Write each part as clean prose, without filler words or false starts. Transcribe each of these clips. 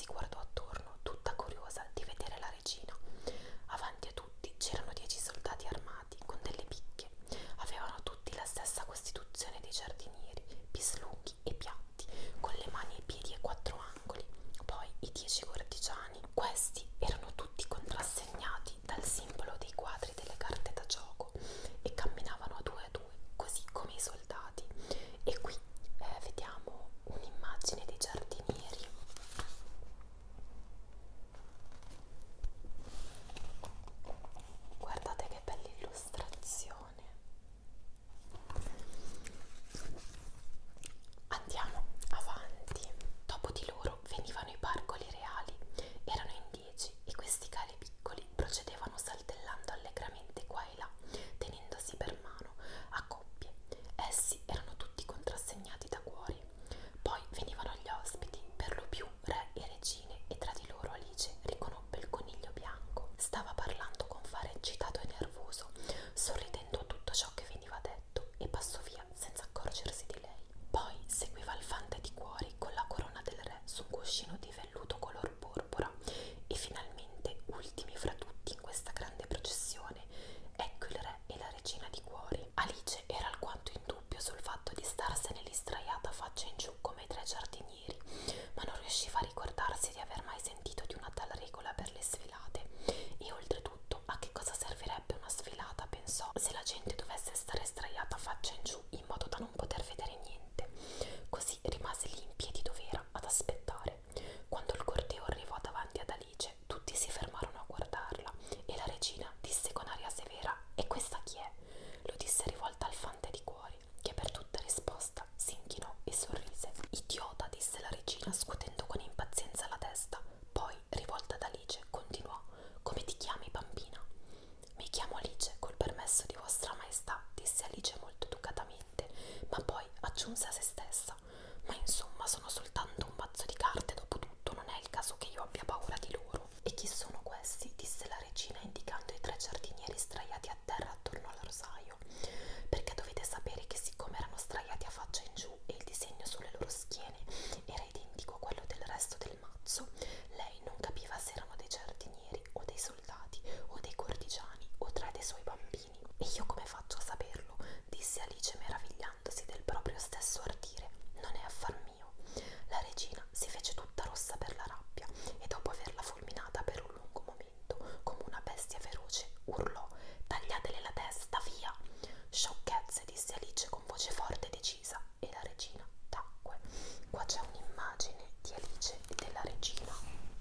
guardò attorno, tutta curiosa di vedere la regina. Avanti a tutti c'erano 10 soldati armati con delle picche. Avevano tutti la stessa costituzione dei giardinieri, bislunghi e piatti, con le mani e i piedi ai 4 angoli. Poi i 10 cortigiani. Questi erano tutti contrassegnati dal simbolo dei quadri delle carte da gioco e camminavano a due, così come i soldati. E qui vediamo un'immagine dei giardinieri. Guardate che bella illustrazione. Andiamo avanti. Dopo di loro venivano i pargoli reali. Erano in 10 e questi cari piccoli procedevano saltellando allegramente qua e là, tenendosi per mano a coppie. Essi erano tutti contrassegnati da cuori. Poi venivano gli ospiti, per lo più re e regine, e tra di loro Alice riconobbe il coniglio bianco. Stava parlando con fare eccitato e nervoso, sorridendo a tutto ciò che veniva detto, e passò via senza accorgersi di lei. Poi seguiva il fante di cuori con la corona del re su un cuscino di velluto color porpora, e finalmente, ultimi fra tutti in questa grande processione, ecco il re e la regina di cuori. Alice era alquanto in dubbio sul fatto di starsene lì sdraiata faccia in giù come i 3 giardinieri, ma non riusciva a ricordarsi di aver mai sentito di una tal regola per le sfilate, e oltretutto a che cosa servirebbe una sfilata, pensò, se la gente dovesse stare sdraiata faccia in giù in modo da non poter vedere niente. Così rimase lì in piedi dov'era ad aspettare. Quando il corteo arrivò davanti ad Alice, tutti si fermarono a guardarla e la regina disse con aria severa: "E questa chi è?" Lo disse rivolta al fante di cuori, che per tutta risposta si inchinò e sorrise. "Idiota", disse la regina scuotendo con impazienza la testa. Poi, rivolta ad Alice, continuò: "Come ti chiami, bambina?" "Mi chiamo Alice, col permesso di vostra maestà", disse Alice molto educatamente, ma poi aggiunse a se stessa: "Ma insomma, sono soltanto un mazzo di carte, dopo tutto non è il caso che io abbia paura di loro." "E chi sono questi?" disse la regina indicando i 3 giardinieri sdraiati a terra attorno al rosaio, perché dovete sapere che siccome erano sdraiati a faccia in giù e il disegno sulle loro schiene era identico a quello del resto del mazzo, lei non capiva se erano dei giardinieri o dei soldati o dei cortigiani o 3 dei suoi bambini. "E io come faccio a saperlo?" disse Alice meravigliandosi del proprio stesso ardire. "Non è affar mio." La regina si fece tutta rossa per la rabbia e dopo averla fulminata per un lungo momento come una bestia feroce urlò: "Tagliatele la testa, via!" "Sciocchezze", disse Alice con voce forte e decisa, e la regina tacque. Qua c'è un'immagine di Alice e della regina.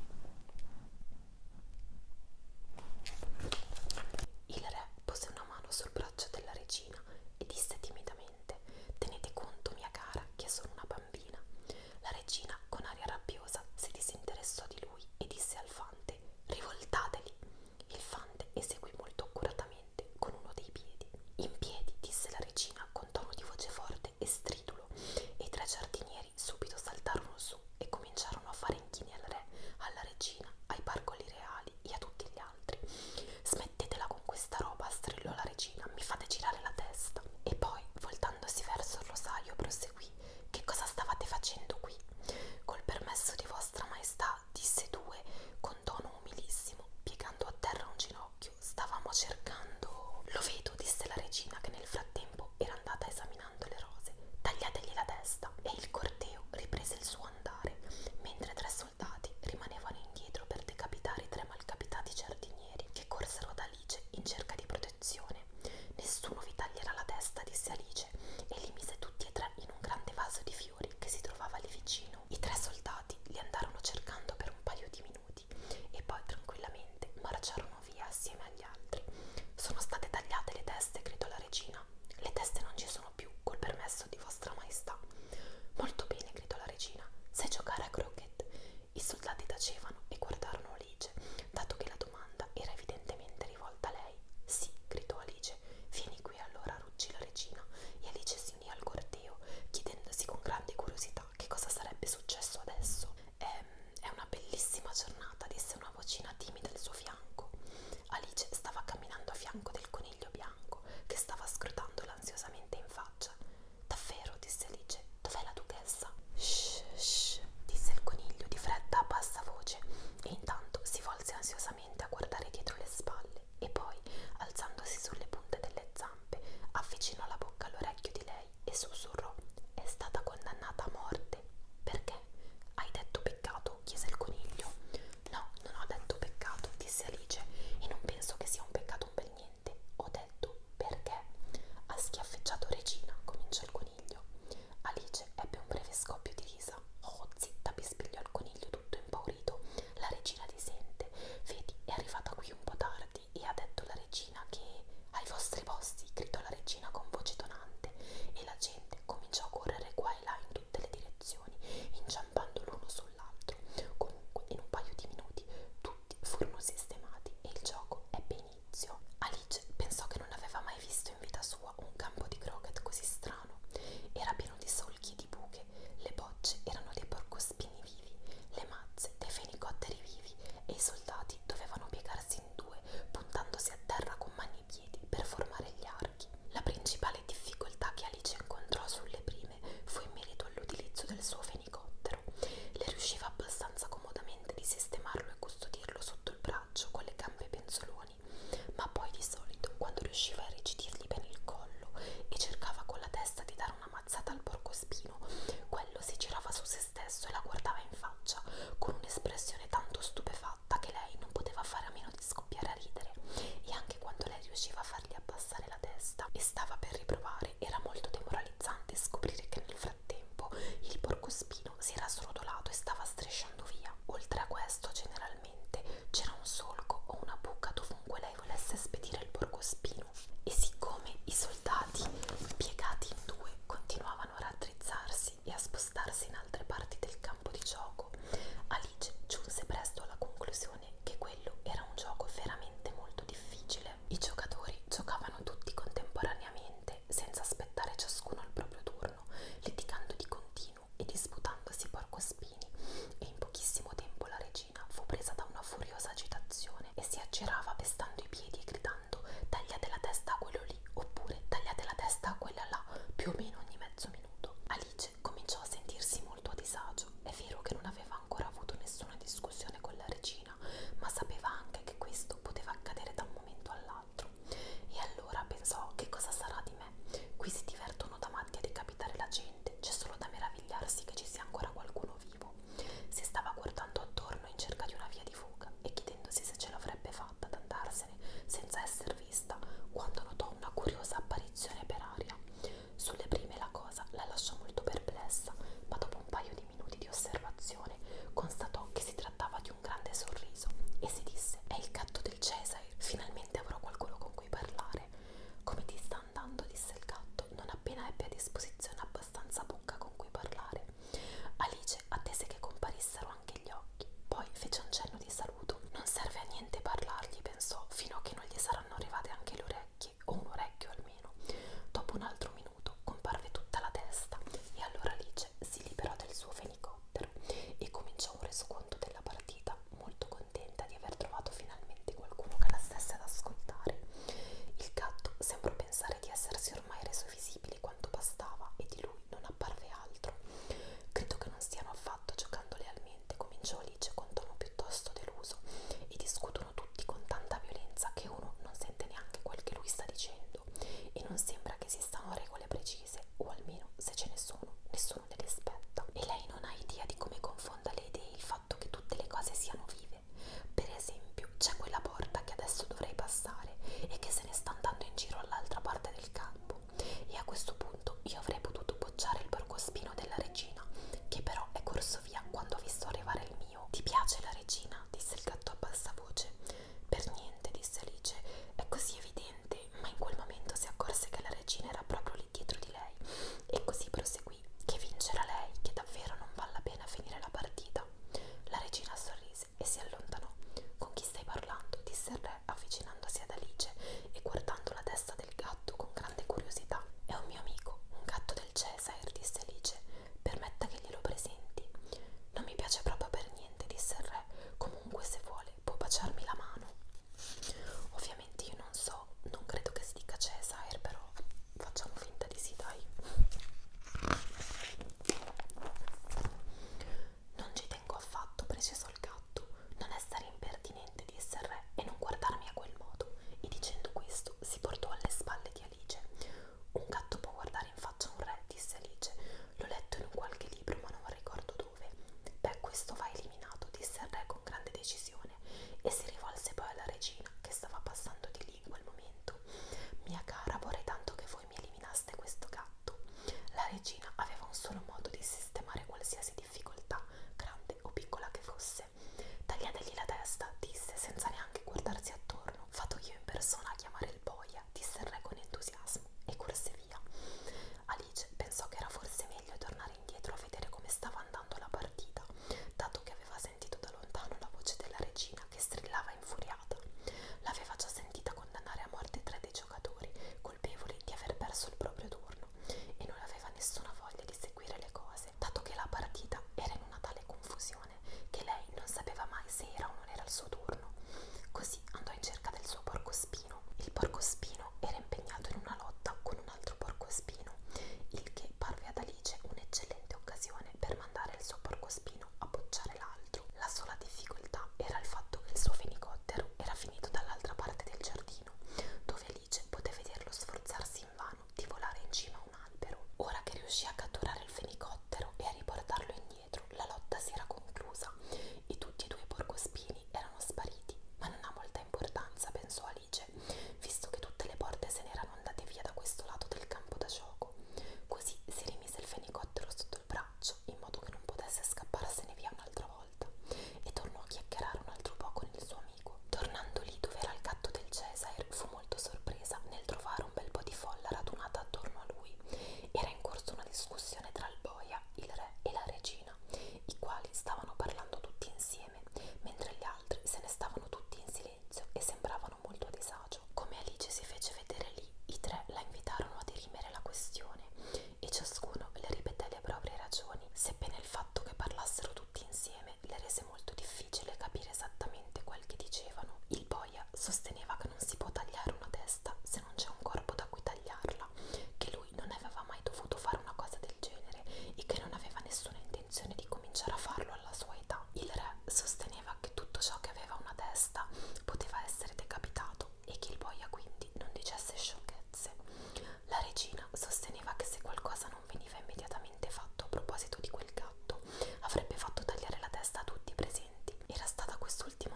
Il re pose una mano sul braccio della regina e disse timidamente: "Tenete conto, mia cara, che sono una bambina." La regina, con aria rabbiosa, si disinteressò di lui e disse al fante: "Rivoltateli." Il fante eseguì molto accuratamente con uno dei piedi. "In piedi", disse la regina con tono di voce forte e stridulo, e i 3 giardinieri subito saltarono su e cominciarono a fare inchini al re, alla regina, ai pargoli reali e a tutti gli altri. "Smettetela con questa roba", strillò la regina, "mi fate girare la testa." E poi, voltandosi verso il rosaio, proseguì: "Che cosa stavate facendo qui?" "Col permesso di vostra maestà", disse Due con tono umilissimo, piegando a terra un ginocchio, "stavamo cercando." "Lo vedo", disse la regina, che nel frattempo era andata esaminando le rose. "Tagliategli la testa." E il corteo riprese il suo andare, mentre 3 soldati rimanevano indietro per decapitare i 3 malcapitati giardinieri che corsero ad Alice in cerca di protezione. "Nessuno vi taglierà la testa", disse Alice, e li mise tutti e 3 in un grande vaso di fiori che si trovava lì vicino. I 3 soldati li andarono cercando per un paio di minuti e poi tranquillamente marciarono via assieme agli altri. "Sono state tagliate le teste", gridò la regina. "Le teste non ci sono più, col permesso di vostra maestà." "Molto bene", gridò la regina. "Sai giocare a croquet?" I soldati tacevano e guardarono Alice, dato che la domanda era evidentemente rivolta a lei. "Sì", gridò Alice. "Vieni qui allora", ruggì la regina, e Alice si unì al corteo, chiedendosi con grande curiosità che cosa sarebbe successo adesso. È una bellissima giornata", disse una vocina timida al suo fianco. Alice stava camminando a fianco del coniglio bianco, che stava scrutandola ansiosamente in faccia. "Davvero?" disse Alice. "Dov'è la duchessa?" "Shh, shh", disse il coniglio di fretta a bassa voce. espressione tanto stupefatta che lei non poteva fare a meno di scoppiare a ridere, e anche quando lei riusciva a fargli abbassare la testa e stava per riprovare, era molto demoralizzante scoprire che nel frattempo il porcospino si era srotolato e stava strisciando via. Oltre a questo, generalmente c'era un solco o una buca dovunque lei volesse spedire il porcospino, e siccome i soldati, piegati in due, continuavano a raddrizzarsi e a spostarsi in altre parti del campo di gioco, Alice giunse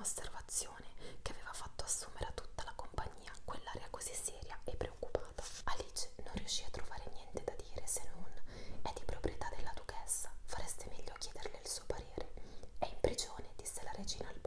osservazione che aveva fatto assumere a tutta la compagnia quell'aria così seria e preoccupata. Alice non riuscì a trovare niente da dire se non: è di proprietà della duchessa, fareste meglio a chiederle il suo parere. È in prigione, disse la regina al